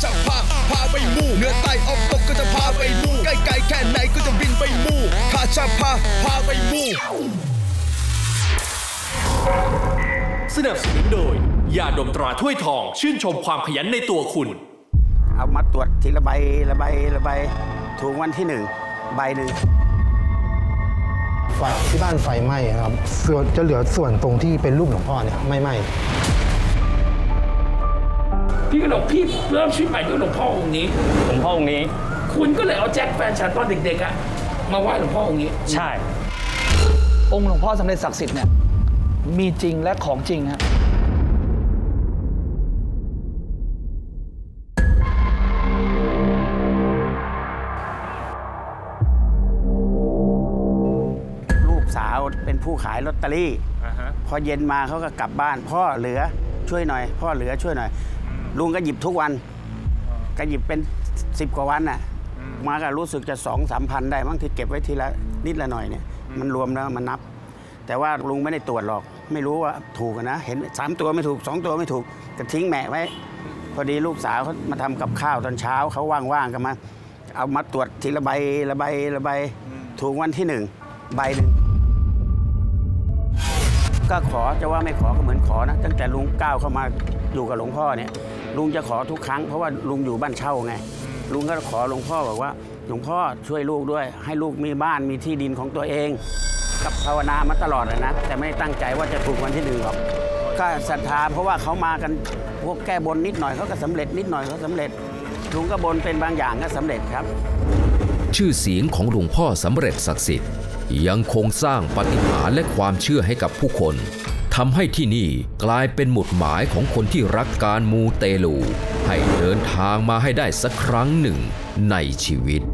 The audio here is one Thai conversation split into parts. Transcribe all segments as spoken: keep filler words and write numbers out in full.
จะพาพาไปมู่เหนือใต้ออกตกก็จะพาไปมู่ใกล้ไกลแค่ไหนก็จะบินไปมู่ข้าจะพาพาไปมู่สนับสนุนโดยยาดมตราถ้วยทองชื่นชมความขยันในตัวคุณเอามาตรวจทีละใบละใบละใบถูกวันที่หนึ่งใบหนึ่งไฟที่บ้านไฟไหม้ครับส่วนจะเหลือส่วนตรงที่เป็นรูปหลวงพ่อเนี่ยไม่ไหม้พี่ก็บอกพี่เริ่มชีวิตใหม่ด้วยหลวงพ่อองค์นี้หลวงพ่อองค์นี้คุณก็เลยเอาแจ็คแฟนฉันตอนเด็กๆอะมาไหว้หลวงพ่อองค์นี้ใช่องค์หลวงพ่อสำเร็จศักดิ์สิทธิ์เนี่ยมีจริงและของจริงฮะลูกสาวเป็นผู้ขายลอตเตอรี่ uh-huh. พอเย็นมาเขาก็กลับบ้านพ่อเหลือช่วยหน่อยพ่อเหลือช่วยหน่อยลุงก็หยิบทุกวันก็หยิบเป็นสิบกว่าวันน่ะมาก็รู้สึกจะสองสามพันได้บางทีเก็บไว้ทีละนิดละหน่อยเนี่ยมันรวมแล้วมันนับแต่ว่าลุงไม่ได้ตรวจหรอกไม่รู้ว่าถูกนะเห็นสามตัวไม่ถูกสองตัวไม่ถูกก็ทิ้งแหมะไว้พอดีลูกสาวเขามาทำกับข้าวตอนเช้าเขาว่างๆกันมาเอามาตรวจทีละใบละใบละใบถูกวันที่หนึ่งใบหนึ่งก็ขอจะว่าไม่ขอก็เหมือนขอนะตั้งแต่ลุงก้าวเข้ามาอยู่กับหลวงพ่อเนี่ยลุงจะขอทุกครั้งเพราะว่าลุงอยู่บ้านเช่าไงลุงก็ขอหลวงพ่อบอกว่าหลวงพ่อช่วยลูกด้วยให้ลูกมีบ้านมีที่ดินของตัวเองกับภาวนามาตลอดนะแต่ไม่ได้ตั้งใจว่าจะถูกวันที่หนึ่งหรอกก็ศรัทธาเพราะว่าเขามากันพวกแก้บนนิดหน่อยเขาก็สำเร็จนิดหน่อยเขาสำเร็จลุงก็บนเป็นบางอย่างก็สำเร็จครับชื่อเสียงของหลวงพ่อสำเร็จศักดิ์สิทธิ์ยังคงสร้างปาฏิหาริย์และความเชื่อให้กับผู้คนทำให้ที่นี่กลายเป็นหมุดหมายของคนที่รักการมูเตลูให้เดินทางมาให้ได้สักครั้งหนึ่งในชีวิต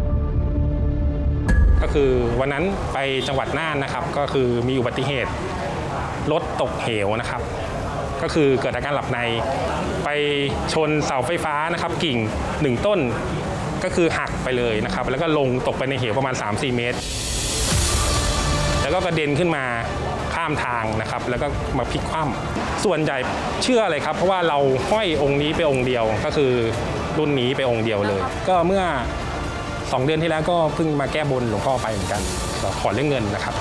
ก็คือวันนั้นไปจังหวัดน่านนะครับก็คือมีอุบัติเหตุรถตกเหวนะครับก็คือเกิดอาการหลับในไปชนเสาไฟฟ้านะครับกิ่งหนึ่งต้นก็คือหักไปเลยนะครับแล้วก็ลงตกไปในเหวประมาณ สามถึงสี่ เมตรแล้วก็กระเด็นขึ้นมาข้ามทางนะครับแล้วก็มาพลิกคว่ำส่วนใหญ่เชื่อเลยครับเพราะว่าเราห้อยองค์นี้ไปองค์เดียวก็คือรุ่นนี้ไปองค์เดียวเลยก็เมื่อสองเดือนที่แล้วก็เพิ่งมาแก้บนหลวงพ่อไปเหมือนกันขอเรื่องเงินนะครับ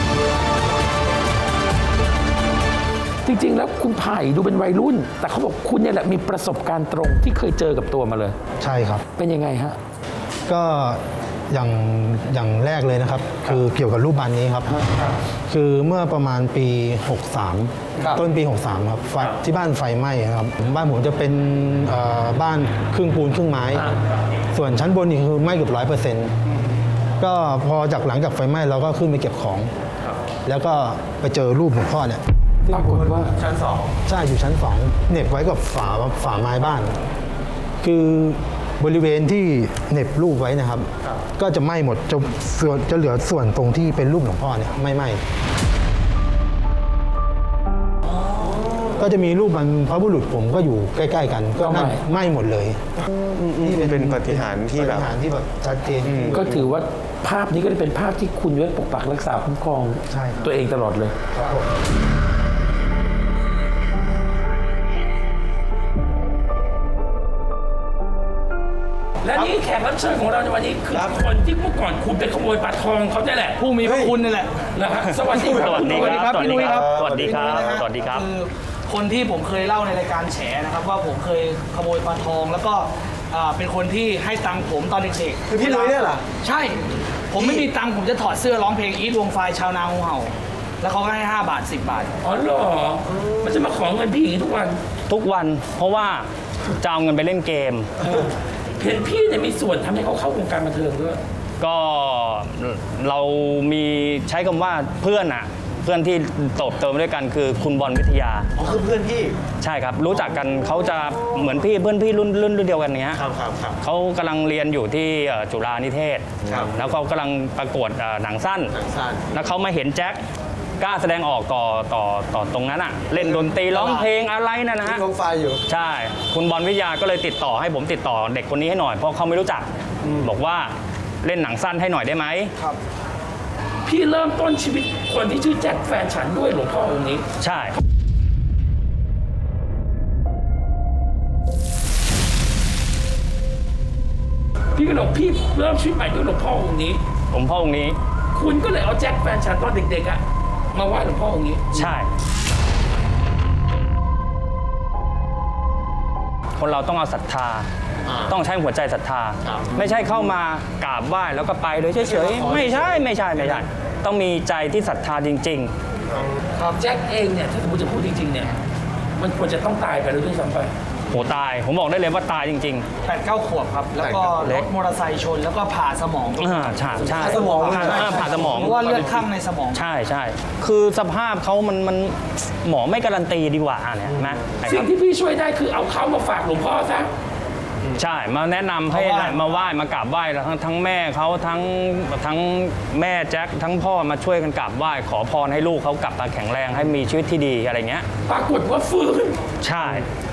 จริงๆแล้วคุณไผ่ดูเป็นวัยรุ่นแต่เขาบอกคุณเนี่ยแหละมีประสบการณ์ตรงที่เคยเจอกับตัวมาเลยใช่ครับเป็นยังไงฮะก็อย่างอย่างแรกเลยนะครับคือเกี่ยวกับรูปบันนี้ครับคือเมื่อประมาณปีหกสามต้นปีหกสามครับที่บ้านไฟไหม้ครับบ้านผมจะเป็นบ้านครึ่งปูนครึ่งไม้ส่วนชั้นบนนี่คือไหม้เกือบร้อยเปอร์เซ็นต์ก็พอจากหลังจากไฟไหม้เราก็ขึ้นไปเก็บของแล้วก็ไปเจอรูปหลวงพ่อเนี่ยปรากฏว่าชั้นสองใช่อยู่ชั้นสองเหน็บไว้กับฝาฝาไม้บ้านคือบริเวณที่เหน็บรูปไว้นะครับก็จะไหม้หมดจะจะเหลือส่วนตรงที่เป็นรูปหลวงพ่อเนี่ยไม่ไหม้ก็จะมีรูปบรรพบุรุษผมก็อยู่ใกล้ๆกันก็ไหม้หมดเลยนี่เป็นปาฏิหาริย์ที่แบบที่แบบชัดเจนก็ถือว่าภาพนี้ก็เป็นภาพที่คุณไว้ปกปักรักษาคุ้มครองตัวเองตลอดเลยและนี่แขกรับเชิญของเราในวันนี้คือคนที่เมื่อก่อนคุณไปขโมยปลาทองเขาได้แหละผู้มีพระคุณนี่แหละนะฮะสวัสดีครับสวัสดีครับพี่นุ้ยครับสวัสดีครับสวัสดีครับคือคนที่ผมเคยเล่าในรายการแฉนะครับว่าผมเคยขโมยปลาทองแล้วก็เป็นคนที่ให้ตังค์ผมตอนเด็กๆคือพี่นุ้ยเนี่ยเหรอใช่ผมไม่มีตังค์ผมจะถอดเสื้อร้องเพลงอีทวงไฟชาวนางูเห่าแล้วเขาก็ให้ห้าบาทสิบบาทอ๋อเหรอมันจะมาขอเงินพี่อย่างนี้ทุกวันทุกวันเพราะว่าจะเอาเงินไปเล่นเกมเห็นพี่เนี่ยมีส่วนทำให้เขาเข้าวงการบันเทิงด้วยก็เรามีใช้คำว่าเพื่อนอะเพื่อนที่โตบโตมาด้วยกันคือคุณบอลวิทยาอ๋อคือเพื่อนพี่ใช่ครับรู้จักกันเขาจะเหมือนพี่เพื่อนพี่รุ่นรุ่นเดียวกันเนี้ยครับครับครับเขากำลังเรียนอยู่ที่จุฬานิเทศแล้วเขากำลังประกวดหนังสั้นแล้วเขามาเห็นแจ็คกล้าแสดงออกต่อต่อต่อตรงนั้นอ่ะเล่นดนตรีร้องเพลงอะไรนะนะฮะร้องไฟอยู่ใช่คุณบอลวิทยาก็เลยติดต่อให้ผมติดต่อเด็กคนนี้ให้หน่อยเพราะเขาไม่รู้จักบอกว่าเล่นหนังสั้นให้หน่อยได้ไหมครับพี่เริ่มต้นชีวิตคนที่ชื่อแจ็คแฟนฉันด้วยหลวงพ่อองค์นี้ใช่ก็เลยพี่เริ่มชีวิตใหม่ด้วยหลวงพ่อองค์นี้หลวงพ่อองค์นี้คุณก็เลยเอาแจ็คแฟนฉันตอนเด็กๆอ่ะมาไหว้หลวงพ่อองค์นี้ใช่คนเราต้องเอาศรัทธาต้องใช้หัวใจศรัทธาไม่ใช่เข้ามากราบไหว้แล้วก็ไปเลยเฉยๆไม่ใช่ไม่ใช่ไม่ใช่ต้องมีใจที่ศรัทธาจริงๆครับแจ็คเองเนี่ยถ้าสมมติจะพูดจริงๆเนี่ยมันควรจะต้องตายไปแล้วด้วยซ้ำไปโหตายผมบอกได้เลยว่าตายจริงๆแปดเก้าขวบครับแล้วก็รถมอเตอร์ไซค์ชนแล้วก็ผ่าสมองอ่าใช่ใช่ผ่าสมองผ่าสมองเพราะว่าเลือดข้างในสมองใช่ใช่คือสภาพเขามันมันหมอไม่การันตีดีกว่าเนี่ยนะสิ่งที่พี่ช่วยได้คือเอาเขามาฝากหลวงพ่อซะใช่มาแนะนำให้มาไหว้มากราบไหว้ทั้งทั้งแม่เขาทั้งทั้งแม่แจ็คทั้งพ่อมาช่วยกันกราบไหว้ขอพรให้ลูกเขากลับมาแข็งแรงให้มีชีวิตที่ดีอะไรเงี้ยปรากฏว่าฟื้นใช่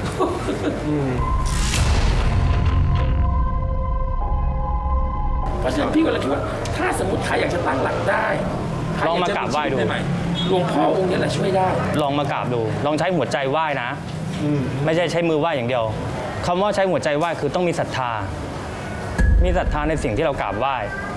เพราะฉะนั้นพี่ก็เลยคิดว่าถ้าสมมติใครอยากจะตั้งหลักได้ลองมากราบไหว้ดูหลวงพ่อองค์นี้แหละช่วยได้ลองมากราบดูลองใช้หัวใจไหว้นะไม่ใช่ใช้มือไหว้อย่างเดียวคำว่าใช้หัวใจไหว้คือต้องมีศรัทธามีศรัทธาในสิ่งที่เรากราบไหว้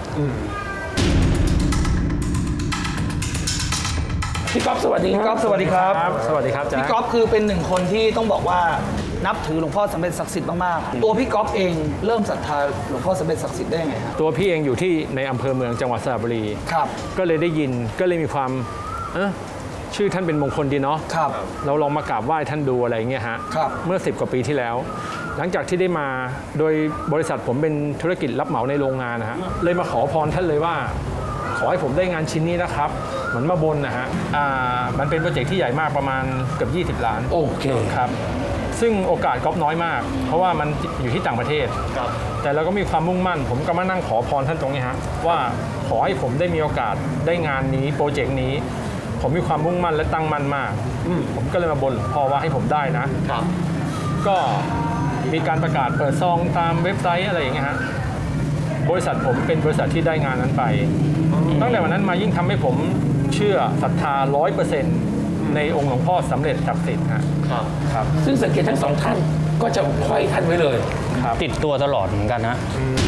พี่ก๊อฟสวัสดีพี่ก๊อฟสวัสดีครับสวัสดีครับพี่ก๊อฟคือเป็นหนึ่งคนที่ต้องบอกว่านับถือหลวงพ่อสำเร็จศักดิ์สิทธิ์มากๆตัวพี่ก๊อฟเองเริ่มศรัทธาหลวงพ่อสำเร็จศักดิ์สิทธิ์ได้ไงครับตัวพี่เองอยู่ที่ในอำเภอเมืองจังหวัดสระบุรีครับก็เลยได้ยินก็เลยมีความเออชื่อท่านเป็นมงคลดีเนาะครับเราลองมากราบไหว้ท่านดูอะไรเงี้ยฮะครับเมื่อสิบกว่าปีที่แล้วหลังจากที่ได้มาโดยบริษัทผมเป็นธุรกิจรับเหมาในโรงงานนะฮะเลยมาขอพรท่านเลยว่าขอให้ผมได้งานชิ้นนี้นะครับเหมือนมาบนนะฮะอ่ามันเป็นโปรเจกต์ที่ใหญ่มากประมาณเกือบยี่สิบล้านโอเคครับซึ่งโอกาสก๊อฟน้อยมากเพราะว่ามันอยู่ที่ต่างประเทศแต่เราก็มีความมุ่งมั่นผมก็มานั่งขอพรท่านตรงนี้ฮะว่าขอให้ผมได้มีโอกาสได้งานนี้โปรเจกต์นี้ผมมีความมุ่งมั่นและตั้งมั่นมากผมก็เลยมาบนหลวงพ่อว่าให้ผมได้นะครับก็มีการประกาศเปิดซองตามเว็บไซต์อะไรอย่างเงี้ยฮะบริษัทผมเป็นบริษัทที่ได้งานนั้นไปตั้งแต่วันนั้นมายิ่งทำให้ผมเชื่อศรัทธาร้อยเปอร์เซ็นต์ในองค์หลวงพ่อสำเร็จศักดิ์สิทธิ์ครับครับซึ่งสังเกตทั้งสองท่านก็จะห้อยท่านไว้เลยติดตัวตลอดเหมือนกันนะ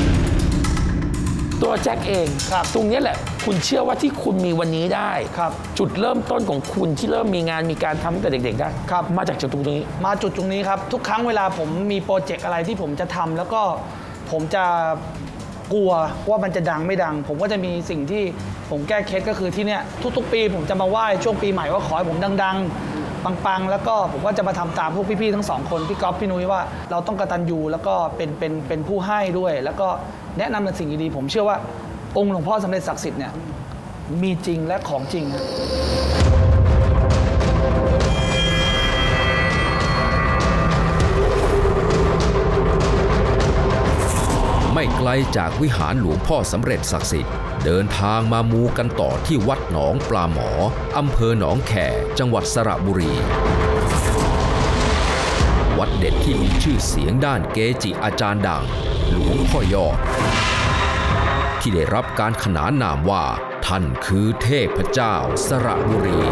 ตัวแจ็คเองครับตรงนี้แหละคุณเชื่อว่าที่คุณมีวันนี้ได้ครับจุดเริ่มต้นของคุณที่เริ่มมีงานมีการทำตั้งแต่เด็กๆได้ครับมาจากจุดตรงนี้มาจุดตรงนี้ครับทุกครั้งเวลาผมมีโปรเจกต์อะไรที่ผมจะทำแล้วก็ผมจะกลัวว่ามันจะดังไม่ดังผมก็จะมีสิ่งที่ผมแก้เคล็ดก็คือที่เนี้ยทุกๆปีผมจะมาไหว้ช่วงปีใหม่ว่าขอให้ผมดังๆปังๆแล้วก็ผมก็จะมาทำตามพวกพี่ๆทั้งสองคนพี่ก๊อฟพี่นุ้ยว่าเราต้องกตัญญูแล้วก็เป็นเป็นเป็นผู้ให้ด้วยแล้วก็แนะนำในสิ่งดีๆผมเชื่อว่าองค์หลวงพ่อสำเร็จศักดิ์สิทธิ์เนี่ยมีจริงและของจริงไม่ไกลจากวิหารหลวงพ่อสำเร็จศักดิ์สิทธิ์เดินทางมามูกันต่อที่วัดหนองปลาหมออำเภอหนองแขจังหวัดสระบุรีวัดเด็ดที่มีชื่อเสียงด้านเกจิอาจารย์ดังหลวงพ่อยอดที่ได้รับการขนานนามว่าท่านคือเทพเจ้าสระบุรี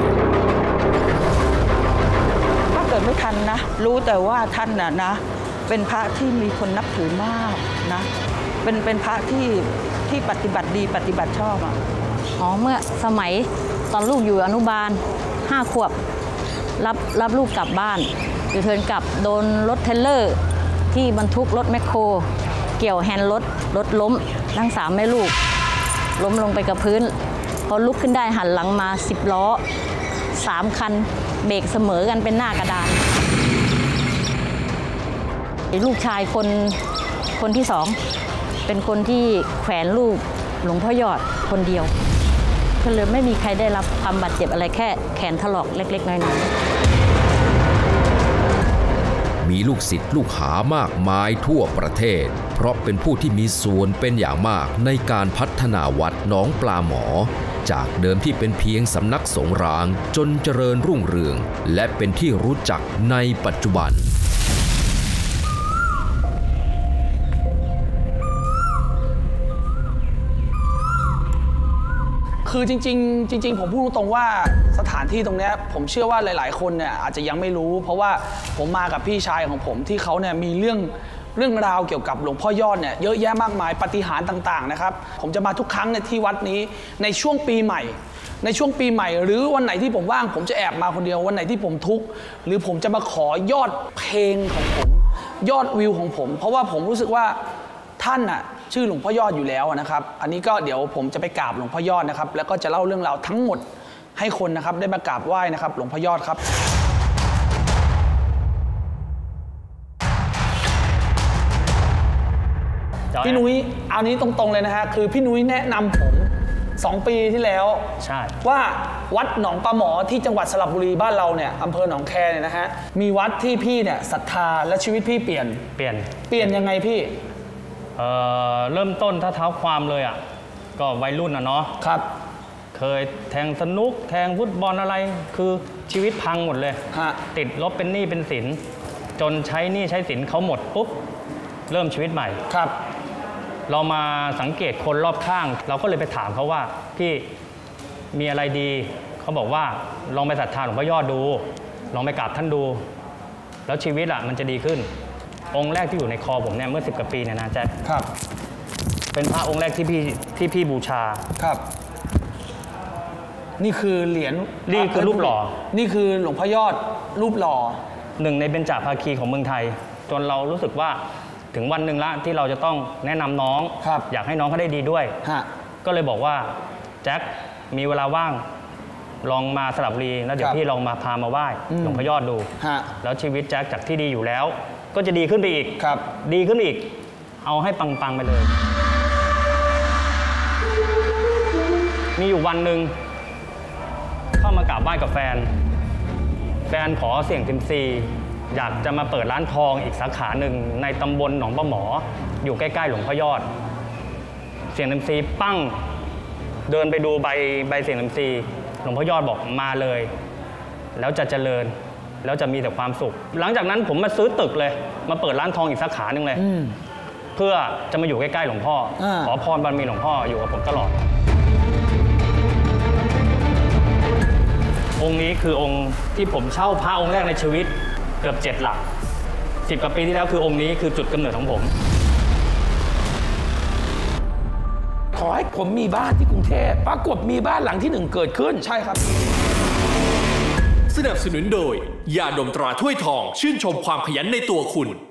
ถ้าเกิดไม่ทันนะรู้แต่ว่าท่านน่ะนะเป็นพระที่มีคนนับถือมากนะเป็นเป็นพระที่ที่ปฏิบัติดีปฏิบัติชอบอ่ะอ๋อเมื่อสมัยตอนลูกอยู่อนุบาลห้าขวบรับรับลูกกลับบ้านอยู่เทินกลับโดนรถเทรลเลอร์ที่บรรทุกรถแมคโครเกี่ยวแฮนด์รถรถล้มทั้งสามแม่ลูกล้มลงไปกับพื้นพอลุกขึ้นได้หันหลังมาสิบล้อสามคันเบรกเสมอกันเป็นหน้ากระดานลูกชายคนคนที่สองเป็นคนที่แขวนรูปหลวงพ่อยอดคนเดียวก็เลยไม่มีใครได้รับความบาดเจ็บอะไรแค่แขนถลอกเล็กๆน้อยๆมีลูกศิษย์ลูกหามากมายทั่วประเทศเพราะเป็นผู้ที่มีส่วนเป็นอย่างมากในการพัฒนาวัดหนองปลาหมอจากเดิมที่เป็นเพียงสำนักสงฆ์ร้างจนเจริญรุ่งเรืองและเป็นที่รู้จักในปัจจุบันคือจริงๆจริงๆผมพูดตรงๆว่าสถานที่ตรงนี้ผมเชื่อว่าหลายๆคนเนี่ยอาจจะยังไม่รู้เพราะว่าผมมากับพี่ชายของผมที่เขาเนี่ยมีเรื่องเรื่องราวเกี่ยวกับหลวงพ่อยอดเนี่ยเยอะแยะมากมายปาฏิหาริย์ต่างๆนะครับผมจะมาทุกครั้งในที่วัดนี้ในช่วงปีใหม่ในช่วงปีใหม่หรือวันไหนที่ผมว่างผมจะแอบมาคนเดียววันไหนที่ผมทุกข์หรือผมจะมาขอยอดเพลงของผมยอดวิวของผมเพราะว่าผมรู้สึกว่าท่านน่ะชื่อหลวงพ่อยอดอยู่แล้วนะครับอันนี้ก็เดี๋ยวผมจะไปกราบหลวงพ่อยอดนะครับแล้วก็จะเล่าเรื่องราวทั้งหมดให้คนนะครับได้มากราบไหว้นะครับหลวงพ่อยอดครับพี่นุ้ยเอานี้ตรงๆเลยนะฮะคือพี่นุ้ยแนะนำผมสองปีที่แล้วใช่ว่าวัดหนองปลาหมอที่จังหวัดสระบุรีบ้านเราเนี่ยอำเภอหนองแคเนี่ยนะฮะมีวัดที่พี่เนี่ยศรัทธาและชีวิตพี่เปลี่ยนเปลี่ยนเปลี่ยนยังไงพี่เอ่อเริ่มต้นถ้าเท้าความเลยอ่ะก็วัยรุ่นอ่ะเนาะครับเคยแทงสนุกแทงฟุตบอลอะไรคือชีวิตพังหมดเลยติดลบเป็นหนี้เป็นสินจนใช้หนี้ใช้สินเขาหมดปุ๊บเริ่มชีวิตใหม่ครับเรามาสังเกตคนรอบข้างเราก็เลยไปถามเขาว่าพี่มีอะไรดีเขาบอกว่าลองไปศรัทธาหลวงพ่อยอดดูลองไปกราบท่านดูแล้วชีวิตอ่ะมันจะดีขึ้นองค์แรกที่อยู่ในคอผมเนี่ยเมื่อสิบกว่าปีเนี่ยนะแจ๊คครับเป็นพระองค์แรกที่พี่ที่พี่บูชาครับนี่คือเหรียญนี่คือรูปหล่อนี่คือหลวงพ่อยอดรูปหล่อหนึ่งในเบญจภาคีของเมืองไทยจนเรารู้สึกว่าถึงวันหนึ่งละที่เราจะต้องแนะนำน้องอยากให้น้องเขาได้ดีด้วยก็เลยบอกว่าแจ็คมีเวลาว่างลองมาสระบุรีแล้วเดี๋ยวพี่ลองมาพามาไหว้หลวงพ่อยอดดูแล้วชีวิตแจ็คจากที่ดีอยู่แล้วก็จะดีขึ้นไปอีกดีขึ้นอีกเอาให้ปังๆไปเลยมีอยู่วันหนึ่งเข้ามากราบไหว้กับแฟนแฟนขอเสี่ยงเซ็มซีอยากจะมาเปิดร้านทองอีกสาขาหนึ่งในตำบลหนองปลาหมออยู่ใกล้ๆหลวงพ่อยอดเสี่ยงเซ็มซีปั้งเดินไปดูใบใบเสี่ยงเซ็มซีหลวงพ่อยอดบอกมาเลยแล้วจะเจริญแล้วจะมีแต่ความสุขหลังจากนั้นผมมาซื้อตึกเลยมาเปิดร้านทองอีกสาขาหนึ่งเลยเพื่อจะมาอยู่ใกล้ๆหลวงพ่อขอพรบารมีหลวงพ่ออยู่กับผมตลอดองค์นี้คือองค์ที่ผมเช่าพระองค์แรกในชีวิตเกือบเจ็ดหลักสิบกว่าปีที่แล้วคือองค์นี้คือจุดกำเนิดของผมขอให้ผมมีบ้านที่กรุงเทพปรากฏมีบ้านหลังที่หนึ่งเกิดขึ้นใช่ครับสนับสนุนโดยยาดมตราถ้วยทองชื่นชมความขยันในตัวคุณ